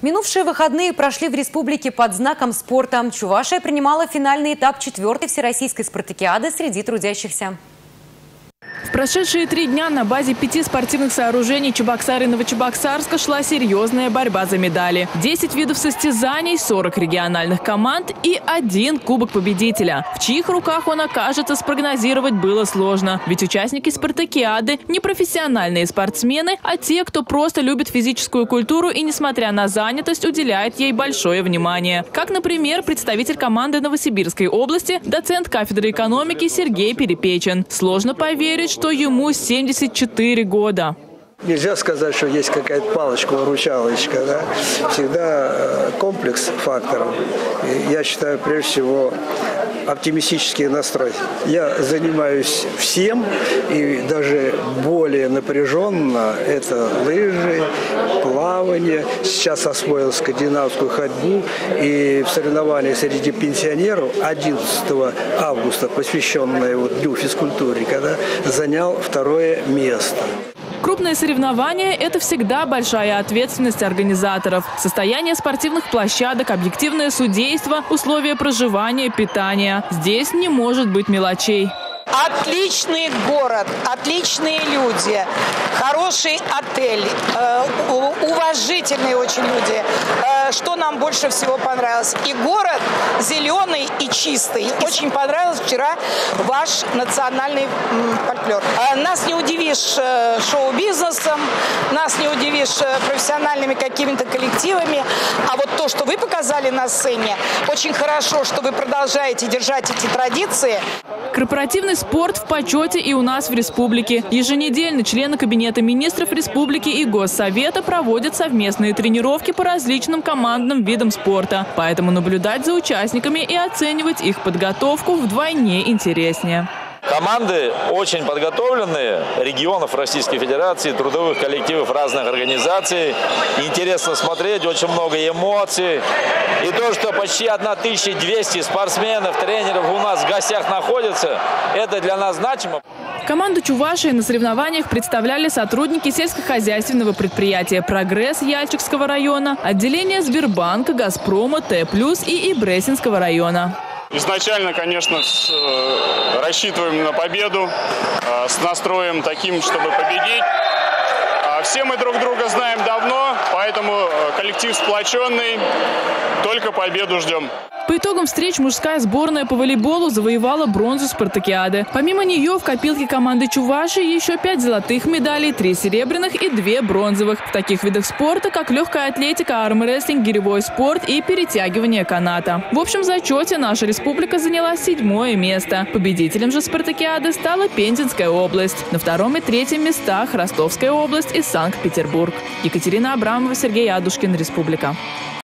Минувшие выходные прошли в республике под знаком спорта. Чувашия принимала финальный этап 4-й всероссийской спартакиады среди трудящихся. В прошедшие 3 дня на базе 5 спортивных сооружений Чебоксар и Новочебоксарска шла серьезная борьба за медали. 10 видов состязаний, 40 региональных команд и 1 кубок победителя. В чьих руках он окажется, спрогнозировать было сложно. Ведь участники спартакиады не профессиональные спортсмены, а те, кто просто любит физическую культуру и, несмотря на занятость, уделяет ей большое внимание. Как, например, представитель команды Новосибирской области, доцент кафедры экономики Сергей Перепечин. Сложно поверить, что ему 74 года. Нельзя сказать, что есть какая-то палочка-выручалочка. Да? Всегда комплекс факторов. И я считаю, прежде всего, оптимистический настрой. Я занимаюсь всем, и даже более напряженно это лыжи, плавание. Сейчас освоил скандинавскую ходьбу. И в соревнованиях среди пенсионеров 11 августа, посвященное Дню физкультурника, да, занял 2-е место. Крупные соревнования – это всегда большая ответственность организаторов. Состояние спортивных площадок, объективное судейство, условия проживания, питания. Здесь не может быть мелочей. Отличный город, отличные люди, хороший отель, уважительные очень люди. Что нам больше всего понравилось? И город зеленый и чистый. Очень понравился вчера ваш национальный фольклор. Нас не удивишь шоу-бизнесом, нас не удивишь профессиональными какими-то коллективами. А вот то, что вы показали на сцене, очень хорошо, что вы продолжаете держать эти традиции. Корпоративный спорт в почете и у нас в республике. Еженедельно члены Кабинета министров республики и Госсовета проводят совместные тренировки по различным командным видам спорта. Поэтому наблюдать за участниками и оценивать их подготовку вдвойне интереснее. Команды очень подготовленные, регионов Российской Федерации, трудовых коллективов разных организаций. Интересно смотреть, очень много эмоций. И то, что почти 1200 спортсменов, тренеров у нас в гостях находятся, это для нас значимо. Команду Чувашии на соревнованиях представляли сотрудники сельскохозяйственного предприятия «Прогресс» Яльчикского района, отделения Сбербанка, Газпрома, Т+, и Бресинского района. Изначально, конечно, рассчитываем на победу, с настроем таким, чтобы победить. Все мы друг друга знаем давно, поэтому коллектив сплоченный, только победу ждем. По итогам встреч мужская сборная по волейболу завоевала бронзу спартакиады. Помимо нее в копилке команды Чувашии еще 5 золотых медалей, 3 серебряных и 2 бронзовых. В таких видах спорта, как легкая атлетика, армрестлинг, гиревой спорт и перетягивание каната. В общем зачете наша республика заняла 7-е место. Победителем же спартакиады стала Пензенская область. На 2-м и 3-м местах Ростовская область и Санкт-Петербург. Екатерина Абрамова, Сергей Адушкин, Республика.